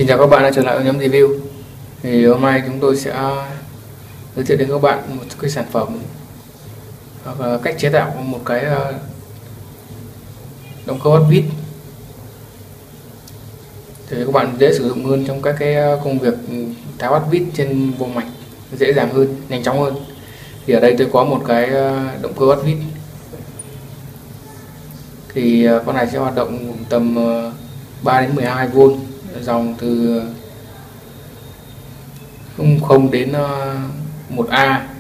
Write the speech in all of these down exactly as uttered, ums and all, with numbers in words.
chào các bạn đã trở lại với nhóm review. Thì hôm nay chúng tôi sẽ giới thiệu đến các bạn một cái sản phẩm hoặc là cách chế tạo một cái động cơ bắt vít để các bạn dễ sử dụng hơn trong các cái công việc tháo bắt vít trên vô mạch, dễ dàng hơn, nhanh chóng hơn. Thì ở đây tôi có một cái động cơ bắt vít. Thì con này sẽ hoạt động tầm ba đến mười hai vôn, dòng từ không đến một A,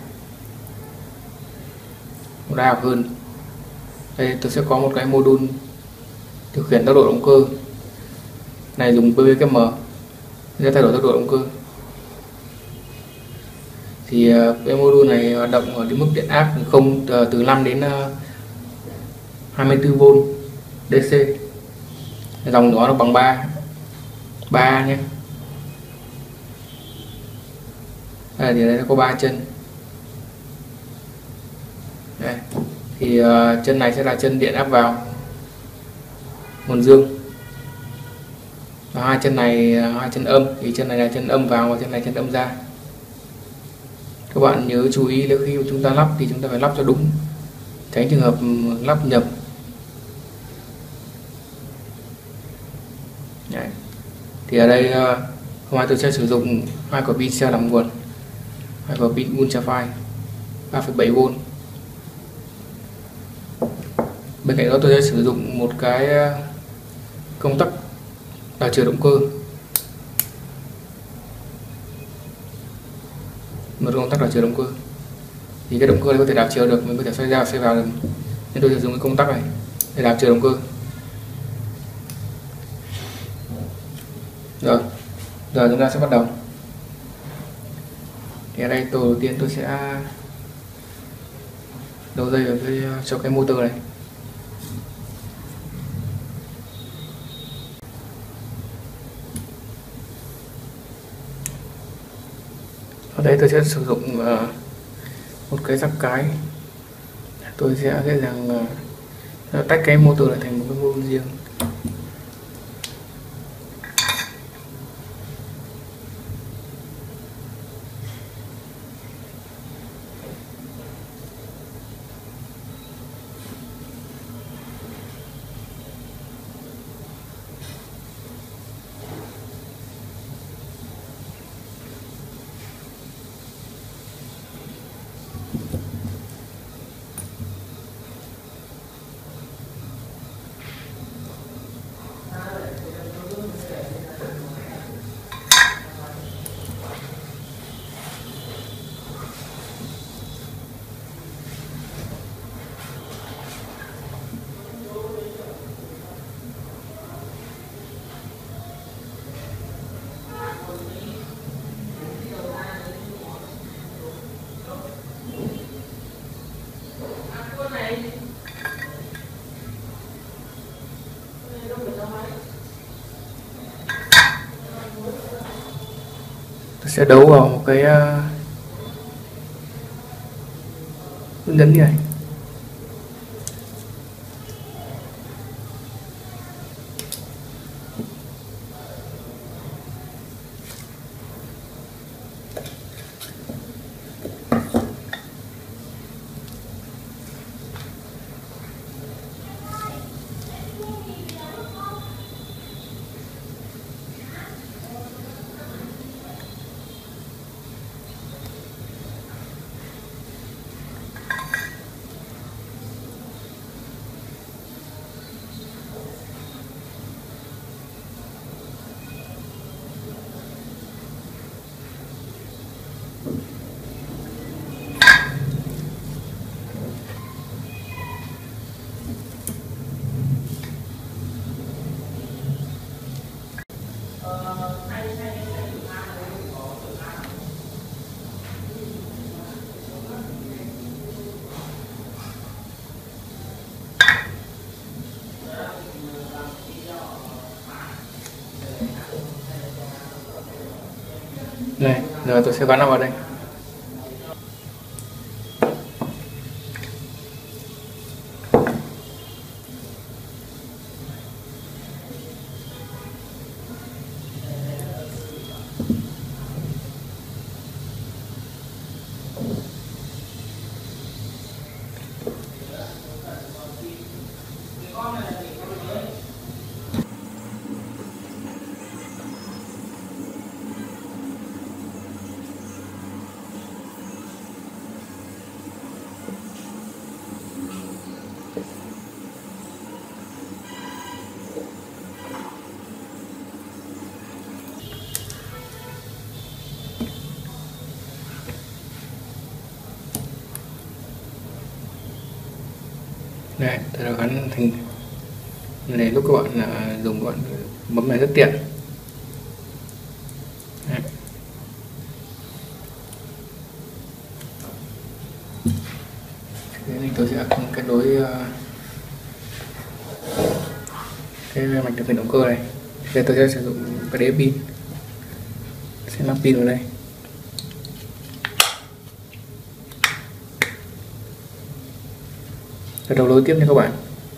một A hoặc hơn. Đây tôi sẽ có một cái module điều khiển tốc độ động cơ này, dùng pê vê kép em để thay đổi tốc độ động cơ. Thì cái module này hoạt động ở mức điện áp không từ năm đến hai mươi tư vôn đê xê. Dòng nó bằng ba ba nhé. Đây, thì đây có ba chân. Đây. Thì uh, chân này sẽ là chân điện áp vào nguồn dương, và hai chân này hai chân âm, thì chân này là chân âm vào và chân này chân âm ra. Các bạn nhớ chú ý nếu khi chúng ta lắp thì chúng ta phải lắp cho đúng, tránh trường hợp lắp nhầm. Đấy. Thì ở đây uh, hôm nay tôi sẽ sử dụng hai quả pin cell làm nguồn, hai quả pin Ultrafine ba phẩy bảy vôn. Bên cạnh đó tôi sẽ sử dụng một cái công tắc đảo chiều động cơ, một công tắc đảo chiều động cơ. Thì cái động cơ này có thể đảo chiều được, mình có thể xoay ra xoay vào được, nên tôi sẽ dùng cái công tắc này để đảo chiều động cơ. Rồi, giờ chúng ta sẽ bắt đầu. Thì ở đây tôi đầu tiên tôi sẽ đầu dây vào cái, cho cái motor này. Ở đây tôi sẽ sử dụng uh, một cái giắc cái. Tôi sẽ dễ dàng uh, tách cái motor lại thành một cái module riêng. Tôi sẽ đấu vào một cái uh, hướng dẫn như này. Này, giờ tôi sẽ gắn nó vào đây. Đây, tôi đã gắn thành này, lúc các bạn là dùng các bạn bấm này rất tiện. Đấy. Thế nên tôi sẽ kết nối uh, cái mạch điều khiển động cơ này. Thế tôi sẽ sử dụng cái đế pin, sẽ lắp pin vào đây. Tôi đấu nối tiếp nha các bạn.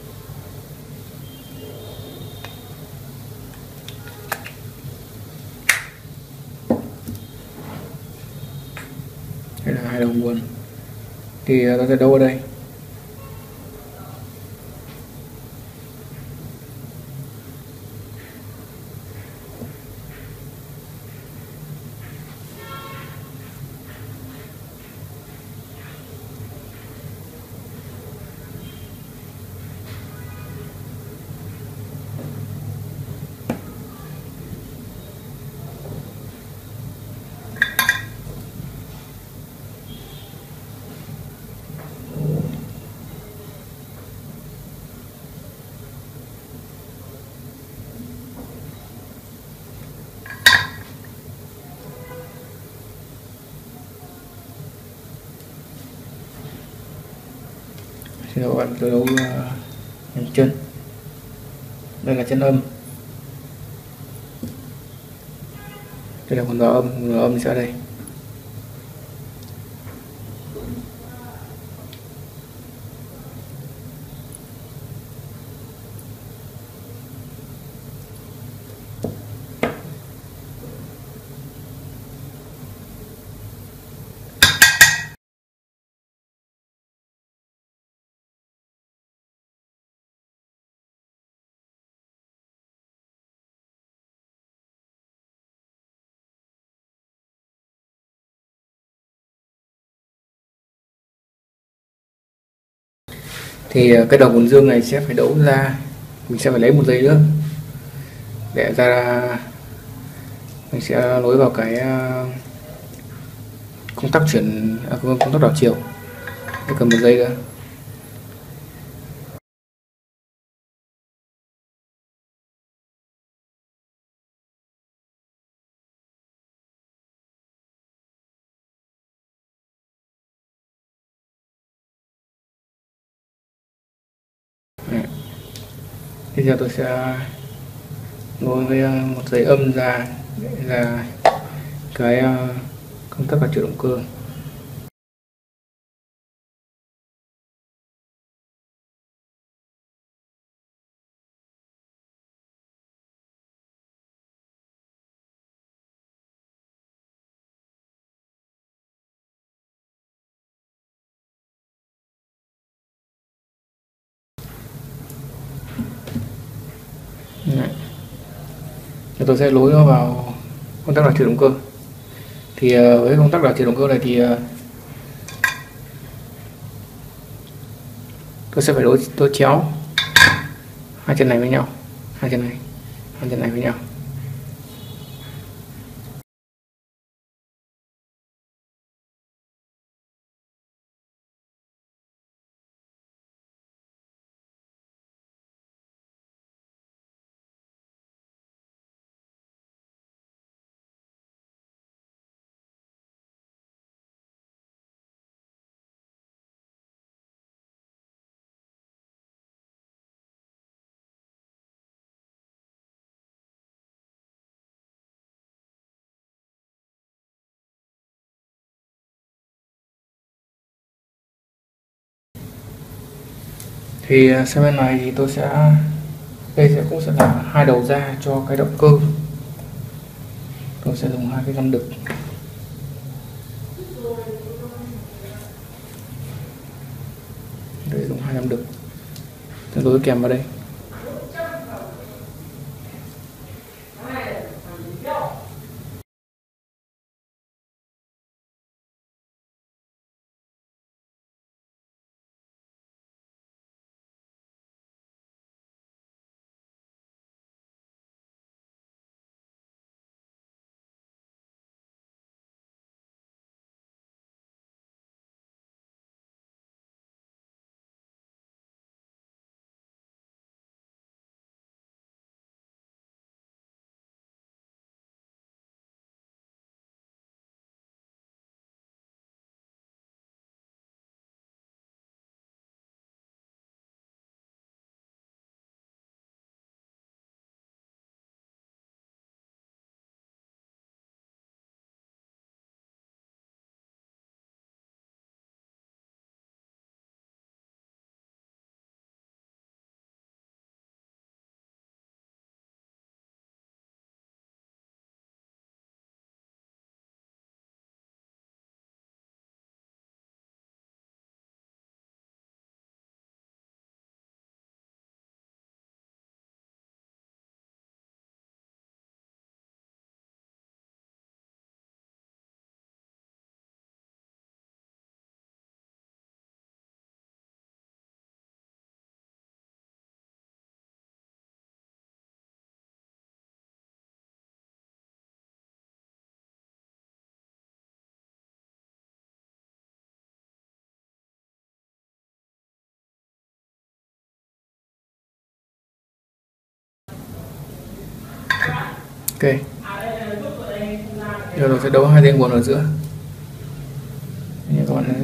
Đây là hai đầu nguồn, thì tôi sẽ đấu ở đây. Xin lỗi các bạn, tôi đấu uh, chân. Đây là chân âm, đây là nguồn vào âm, nguồn vào âm sẽ ở đây. Thì cái đầu nguồn dương này sẽ phải đấu ra, mình sẽ phải lấy một dây nữa để ra, mình sẽ nối vào cái công tắc chuyển à, công tắc đảo chiều, để cần một dây nữa. Bây giờ tôi sẽ nối với một dây âm ra để ra cái công tắc đảo chiều động cơ. Đấy. Tôi sẽ nối nó vào công tắc đảo chiều động cơ. Thì với công tắc đảo chiều động cơ này thì tôi sẽ phải đối tôi chéo hai chân này với nhau, hai chân này hai chân này với nhau. Thì sang bên này thì tôi sẽ, đây sẽ cũng sẽ là hai đầu ra cho cái động cơ. Tôi sẽ dùng hai cái găm đực, đây dùng hai găm đực tương đối kèm vào đây. Ok, giờ tôi sẽ đấu hai dây nguồn ở giữa như các bạn thấy.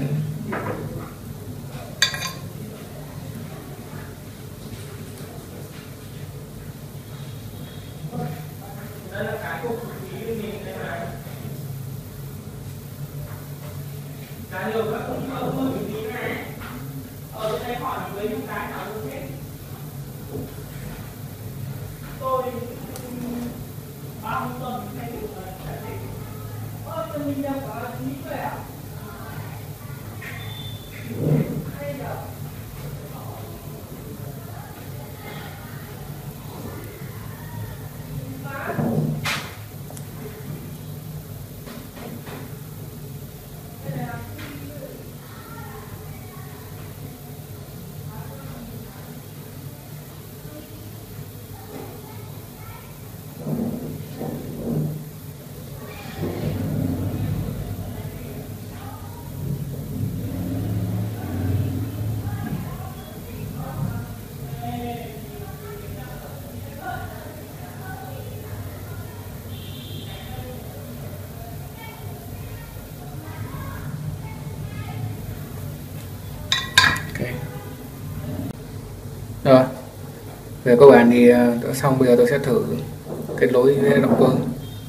Rồi, về cơ bản thì đã xong. Bây giờ tôi sẽ thử kết nối với động cơ.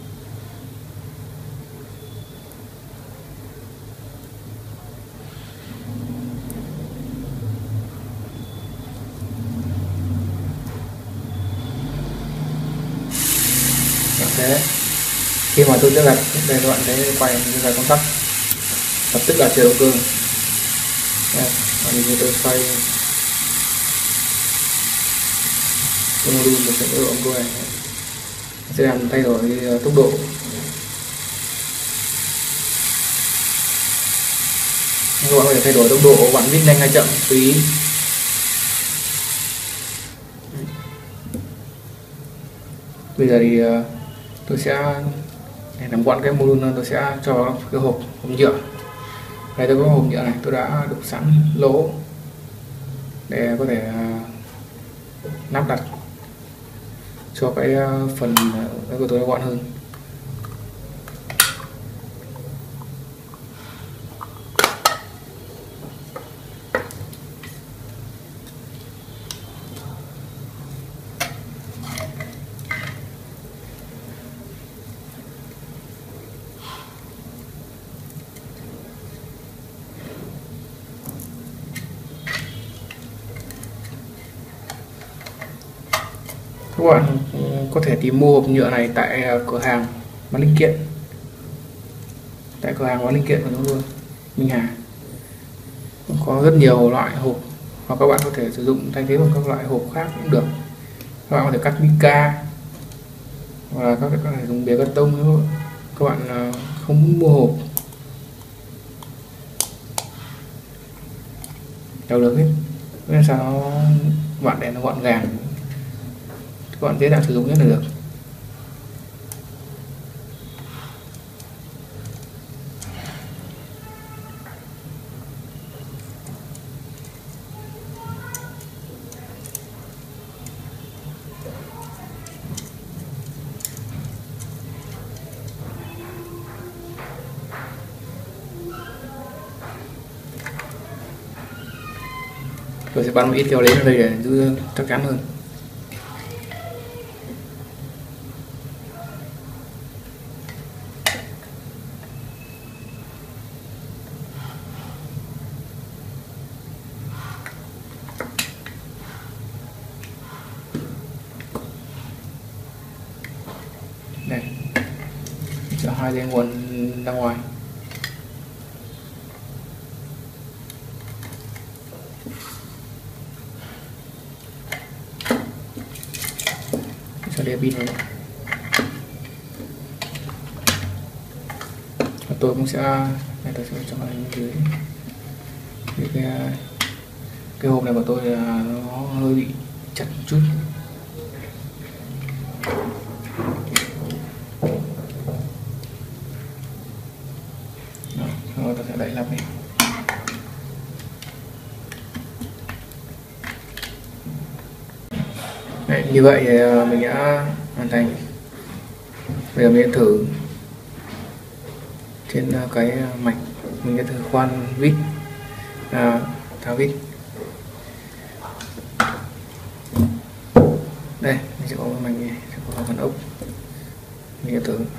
Thế khi mà tôi sẽ đặt đây, các bạn thấy quay cái công tắc lập tức là chuyển động cơ. Đây, như tôi xoay cái module một cái động cơ này sẽ làm thay đổi tốc độ. Các bạn có thể thay đổi tốc độ bạn vít nhanh hay chậm tùy ý. Bây giờ thì tôi sẽ để làm gọn cái module, tôi sẽ cho cái hộp hộp nhựa. Đây tôi có hộp nhựa này, tôi đã đục sẵn lỗ để có thể lắp đặt cho cái phần của tôi gọn hơn. Các bạn có thể tìm mua hộp nhựa này tại cửa hàng bán linh kiện, tại cửa hàng bán linh kiện của chúng tôi, Minh Hà. Có rất nhiều loại hộp, hoặc các bạn có thể sử dụng thay thế bằng các loại hộp khác cũng được. Các bạn có thể cắt mica, hoặc là các bạn có thể dùng bìa cắt tông nếu các bạn không muốn mua hộp, đều được hết. Nên sao nó bạn để nó gọn gàng, các bạn dễ dàng sử dụng nhất là được. Tôi sẽ bắn một ít keo đến ở đây để giữ chắc chắn hơn. Đây, cho hai dây nguồn ra ngoài. Cho đĩa pin vào. Và tôi cũng sẽ này, tôi sẽ cho anh dưới cái, cái cái hộp này của tôi là nó hơi bị chặt một chút. Rồi tôi sẽ đẩy lắp đi. Đấy, như vậy thì mình đã hoàn thành Bây giờ mình sẽ thử trên cái mạch, mình sẽ thử khoan vít, à, tháo vít. Đây mình sẽ có cái mạch này, sẽ có phần ốc, mình sẽ thử.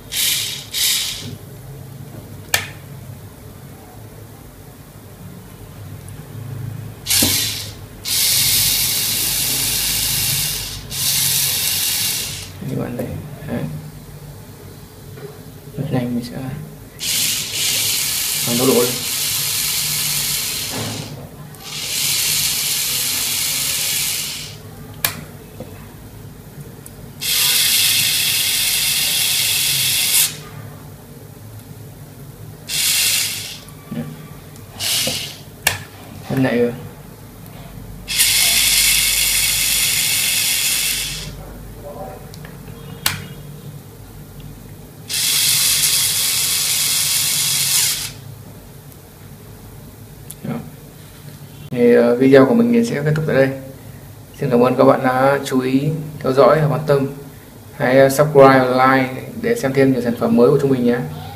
Như bạn này, đấy. Lúc này mình sẽ bằng tốc độ lên. Bên này rồi. Thì uh, video của mình sẽ kết thúc tại đây. Xin cảm ơn các bạn đã chú ý theo dõi và quan tâm. Hãy subscribe và like để xem thêm nhiều sản phẩm mới của chúng mình nhé.